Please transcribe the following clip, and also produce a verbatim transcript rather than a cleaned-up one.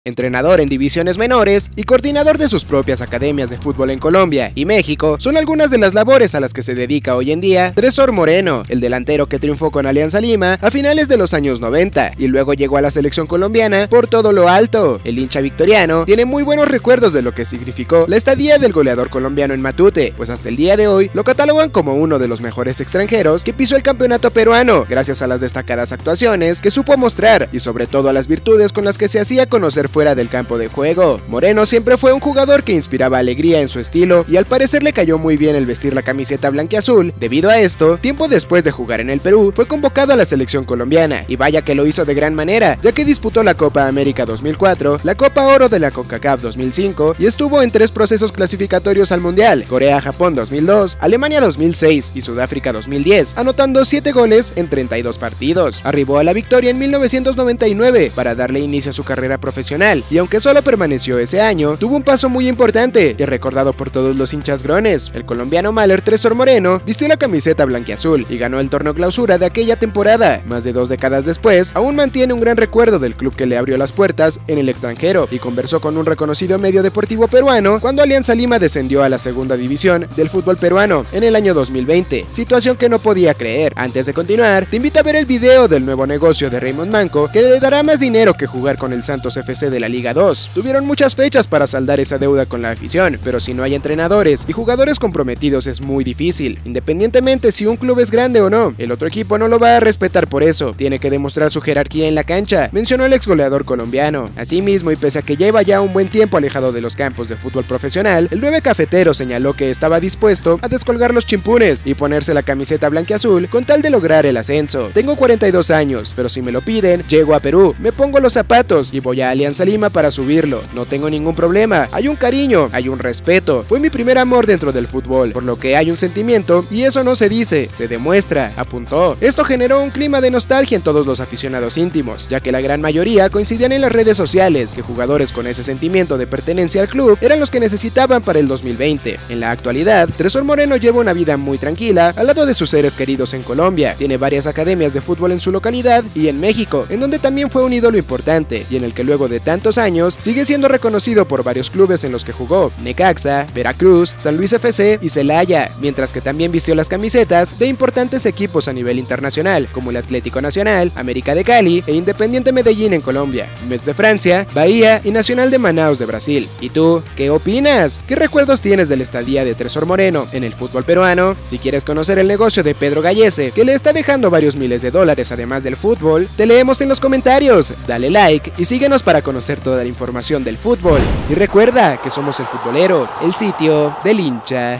Entrenador en divisiones menores y coordinador de sus propias academias de fútbol en Colombia y México son algunas de las labores a las que se dedica hoy en día Tresor Moreno, el delantero que triunfó con Alianza Lima a finales de los años noventa y luego llegó a la selección colombiana por todo lo alto. El hincha victoriano tiene muy buenos recuerdos de lo que significó la estadía del goleador colombiano en Matute, pues hasta el día de hoy lo catalogan como uno de los mejores extranjeros que pisó el campeonato peruano, gracias a las destacadas actuaciones que supo mostrar y sobre todo a las virtudes con las que se hacía conocer fuera del campo de juego. Moreno siempre fue un jugador que inspiraba alegría en su estilo y al parecer le cayó muy bien el vestir la camiseta blanquiazul. Debido a esto, tiempo después de jugar en el Perú, fue convocado a la selección colombiana y vaya que lo hizo de gran manera, ya que disputó la Copa América dos mil cuatro, la Copa Oro de la CONCACAF dos mil cinco y estuvo en tres procesos clasificatorios al Mundial: Corea-Japón dos mil dos, Alemania dos mil seis y Sudáfrica dos mil diez, anotando siete goles en treinta y dos partidos. Arribó a la victoria en mil novecientos noventa y nueve para darle inicio a su carrera profesional y aunque solo permaneció ese año, tuvo un paso muy importante y recordado por todos los hinchas grones. El colombiano Mahler Tresor Moreno vistió la camiseta blanquiazul y ganó el torneo clausura de aquella temporada. Más de dos décadas después, aún mantiene un gran recuerdo del club que le abrió las puertas en el extranjero y conversó con un reconocido medio deportivo peruano cuando Alianza Lima descendió a la segunda división del fútbol peruano en el año dos mil veinte, situación que no podía creer. Antes de continuar, te invito a ver el video del nuevo negocio de Raymond Manco, que le dará más dinero que jugar con el Santos F C de la Liga dos. Tuvieron muchas fechas para saldar esa deuda con la afición, pero si no hay entrenadores y jugadores comprometidos es muy difícil. Independientemente si un club es grande o no, el otro equipo no lo va a respetar por eso, tiene que demostrar su jerarquía en la cancha, mencionó el ex goleador colombiano. Asimismo, y pese a que lleva ya un buen tiempo alejado de los campos de fútbol profesional, el nueve cafetero señaló que estaba dispuesto a descolgar los chimpunes y ponerse la camiseta blanquiazul con tal de lograr el ascenso. Tengo cuarenta y dos años, pero si me lo piden, llego a Perú, me pongo los zapatos y voy a Alianza Lima para subirlo. No tengo ningún problema, hay un cariño, hay un respeto, fue mi primer amor dentro del fútbol, por lo que hay un sentimiento y eso no se dice, se demuestra, apuntó. Esto generó un clima de nostalgia en todos los aficionados íntimos, ya que la gran mayoría coincidían en las redes sociales que jugadores con ese sentimiento de pertenencia al club eran los que necesitaban para el dos mil veinte. En la actualidad, Tresor Moreno lleva una vida muy tranquila al lado de sus seres queridos en Colombia, tiene varias academias de fútbol en su localidad y en México, en donde también fue un ídolo importante y en el que luego de tantos años sigue siendo reconocido por varios clubes en los que jugó: Necaxa, Veracruz, San Luis F C y Celaya, mientras que también vistió las camisetas de importantes equipos a nivel internacional, como el Atlético Nacional, América de Cali e Independiente Medellín en Colombia, Metz de Francia, Bahía y Nacional de Manaus de Brasil. ¿Y tú, qué opinas? ¿Qué recuerdos tienes de la estadía de Tresor Moreno en el fútbol peruano? Si quieres conocer el negocio de Pedro Gallese, que le está dejando varios miles de dólares además del fútbol, te leemos en los comentarios, dale like y síguenos para conocer toda la información del fútbol. Y recuerda que somos El Futbolero, el sitio del hincha.